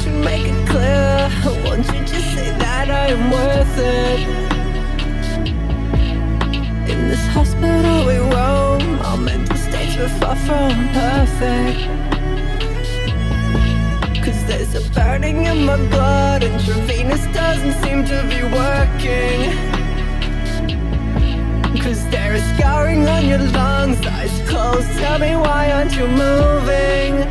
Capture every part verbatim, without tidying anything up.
you make it clear? Won't you just say that I am worth it? In this hospital we roam, our mental states were far from perfect. Cause there's a burning in my blood, Intravenous doesn't seem to be working. Cause there is scarring on your lungs, eyes closed, tell me why aren't you moving?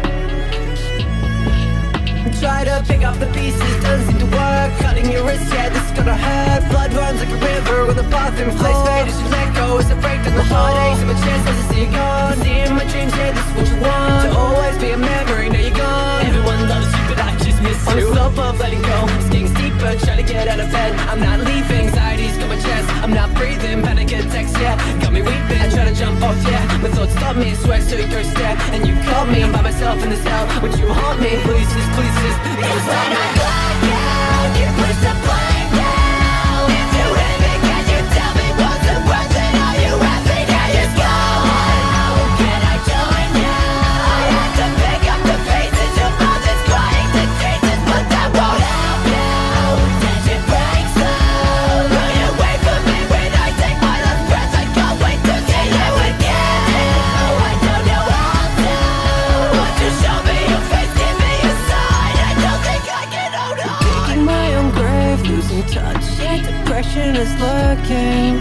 Try to pick up the pieces, doesn't seem to work. Cutting your wrist, yeah, this is gonna hurt. Blood runs like a river when the bathroom flows. Fade as you let go, as a break in the heartaches and my chest as I see you gone. See in my dreams, yeah, this is what you want. To always be a memory, now you're gone. Everyone loves you, but I just miss you. On the slope of letting go, it's getting steeper, trying to get out of bed. I'm not leaving, anxiety's got my chest. I'm not breathing, panic attacks, yeah. Got me weeping, I try to jump off, yeah. My thoughts stop me, sweat so you thirst, yeah. And you called me, I'm by myself in this hell. Would you haunt me? Please, just, please, just don't stop me. Blackout, you push the blame down. If you hit me, can you tell me what's the worst and are you happy that you're gone? Can I join you? I have to pick up the pieces. Your mother's crying to Jesus, but that won't help you. Tension breaks through. Run away from me when I take my last breath. I can't wait to see you again. I don't know how to. Won't you show me your face, give me a sign? I don't think I can hold on. Digging my own grave, losing touch, yeah, depression is lurking.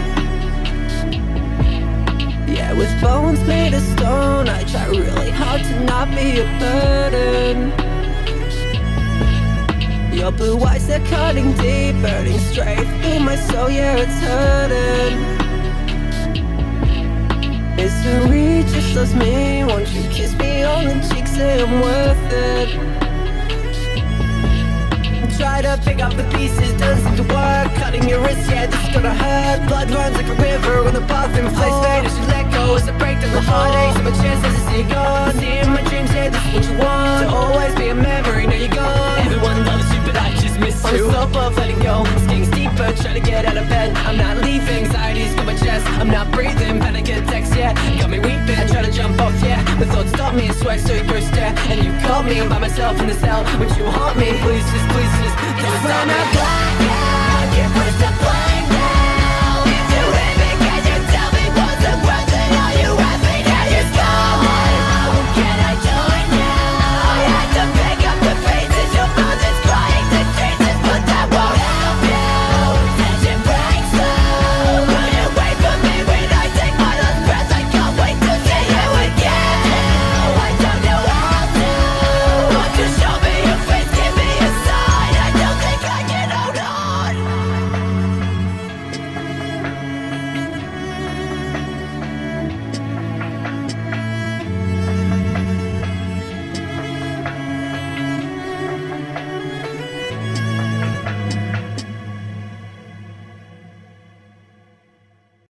Yeah, with bones made of stone, I try really hard to not be a burden. Your blue eyes, they're cutting deep, burning straight through my soul, yeah, it's hurting. Misery just loves me, won't you kiss me on the cheek, say I'm worth it. Try to pick up the pieces, doesn't seem to work. Cutting your wrist, yeah, this is gonna hurt. Blood runs like a river when the bathroom flows. Fade as you let go, as I break down the heartaches and my chest as I see you gone. See in my dreams, yeah, this is what you want. To always be a memory, now you're gone. Everyone loves you, but I just miss you. On the slope of letting go, it's getting steeper, trying to get out of bed. I'm not leaving, anxiety's got my chest. I'm not breathing, panic attacks, yeah. Got me weeping, I try to jump off, yeah. My thoughts stop me, and sweat so you thirst, yeah. And you called me, I'm by myself in this hell. Would you haunt me? Please, just, please, just don't stop me.